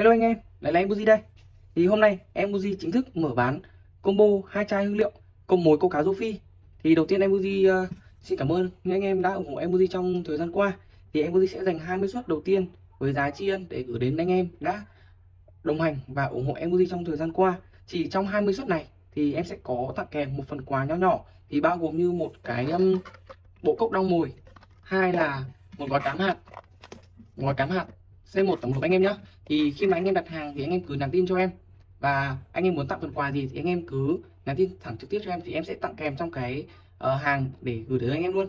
Hello anh em, lại là em Buzi đây. Thì hôm nay em Buzi chính thức mở bán combo hai chai hương liệu cộng mồi câu cá rô phi. Thì đầu tiên em Buzi xin cảm ơn những anh em đã ủng hộ em Buzi trong thời gian qua. Thì em Buzi sẽ dành 20 suất đầu tiên với giá tri ân để gửi đến anh em đã đồng hành và ủng hộ em Buzi trong thời gian qua. Chỉ trong 20 suất này thì em sẽ có tặng kèm một phần quà nho nhỏ, thì bao gồm như một cái bộ cốc đong mồi, hai là một gói cám hạt C1 tổng hợp anh em nhé. Thì khi mà anh em đặt hàng thì anh em cứ nhắn tin cho em, và anh em muốn tặng phần quà gì thì anh em cứ nhắn tin thẳng trực tiếp cho em, thì em sẽ tặng kèm trong cái hàng để gửi đến anh em luôn.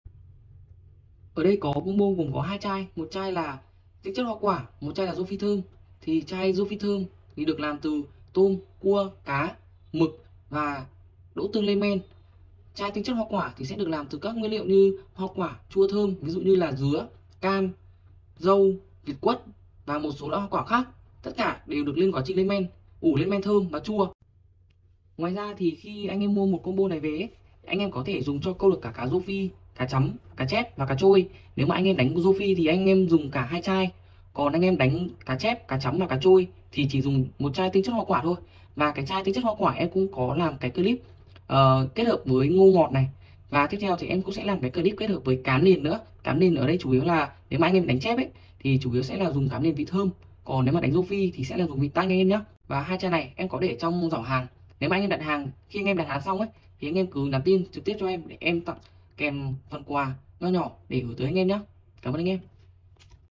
Ở đây có combo gồm có hai chai, một chai là tinh chất hoa quả, một chai là rô phi thơm. Thì chai rô phi thơm thì được làm từ tôm, cua, cá, mực và đỗ tương lên men. Chai tinh chất hoa quả thì sẽ được làm từ các nguyên liệu như hoa quả chua thơm, ví dụ như là dứa, cam, dâu, việt quất và một số loại hoa quả khác. Tất cả đều được lên quá trình lên men, ủ lên men thơm và chua. Ngoài ra thì khi anh em mua một combo này về ấy, anh em có thể dùng cho câu được cả cá rô phi, cá chấm, cá chép và cá trôi. Nếu mà anh em đánh rô phi thì anh em dùng cả hai chai, còn anh em đánh cá chép, cá chấm và cá trôi thì chỉ dùng một chai tinh chất hoa quả thôi. Và cái chai tinh chất hoa quả em cũng có làm cái clip kết hợp với ngô ngọt này, và tiếp theo thì em cũng sẽ làm cái clip kết hợp với cám nền nữa. Cám nền ở đây chủ yếu là nếu mà anh em đánh chép ấy thì chủ yếu sẽ là dùng cám nền vị thơm, còn nếu mà đánh rô phi thì sẽ là dùng vị tanh anh em nhé. Và hai chai này em có để trong giỏ hàng. Nếu mà anh em đặt hàng, khi anh em đặt hàng xong ấy thì anh em cứ nhắn tin trực tiếp cho em để em tặng kèm phần quà nho nhỏ để gửi tới anh em nhé. Cảm ơn anh em.